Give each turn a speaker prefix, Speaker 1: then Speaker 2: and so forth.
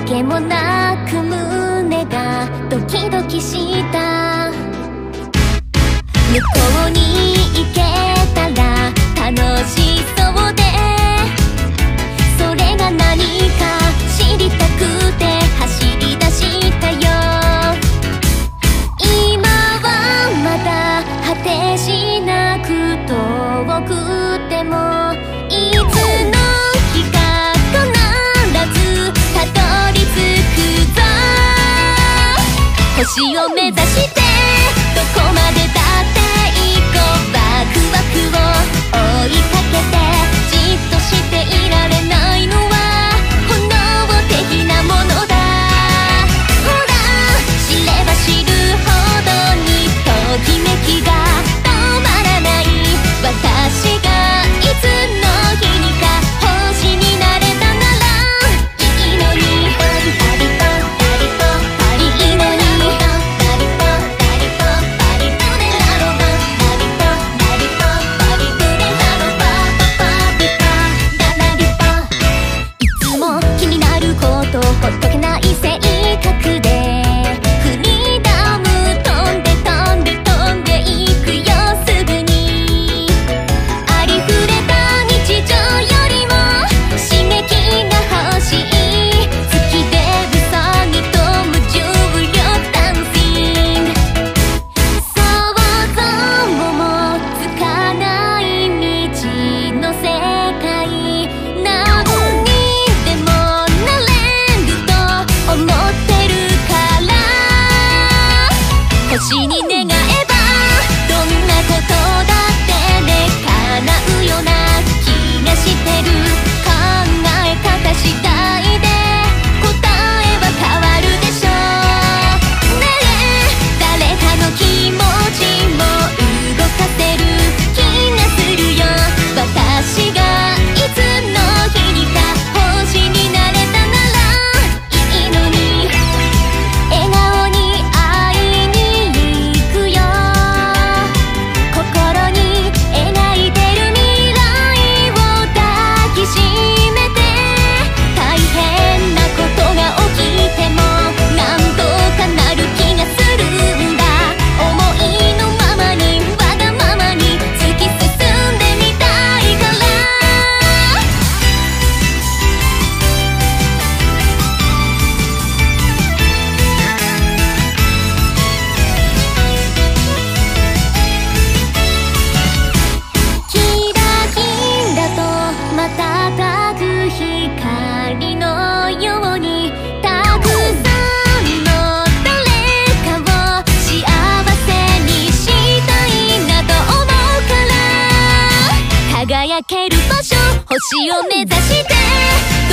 Speaker 1: 訳もなく胸がドキドキした。向こうに行けたら楽しそうで、それが何か知りたくて走り出したよ。今はまだ果てしなく遠くても、いつの日か必ずたどり着くぞ。星を目指してどこまでだって行こう。ワクワクを追いかけてじっとしていられないのは本能的なものだ。ほら知れば知るほどにときめきが止まらない。私がいつの日にか星になれたならいいのに。パリポパリポパリいいのに。パリポパリポパリポでなろば。パリポパリポパリポでなろば。パリポダラリポ。いつも気になることほっとけない性格で、フリーダム飛んで飛んで飛んでいくよすぐに。ありふれた日常よりも刺激が欲しい。好きでウサギと無重力ダンシング。想像もつかない未知の世界。何にでもなれると思ってるから、星に願えばどんなことだってね叶うような気がしてる。考え方次第で答えは変わるでしょう。ねえ誰かの気持ちも動かせる気がするよ。私がいつの日にか星になれたならいいのに。笑顔に会いに行くよ。心に描いてる未来を抱きしめて、大変なことが起きてもなんとかなる気がするんだ。思いのままにわがままに突き進んでみたいから。キラキラと瞬く光のように、たくさんの誰かを幸せにしたいなと思うから、輝ける場所星を目指して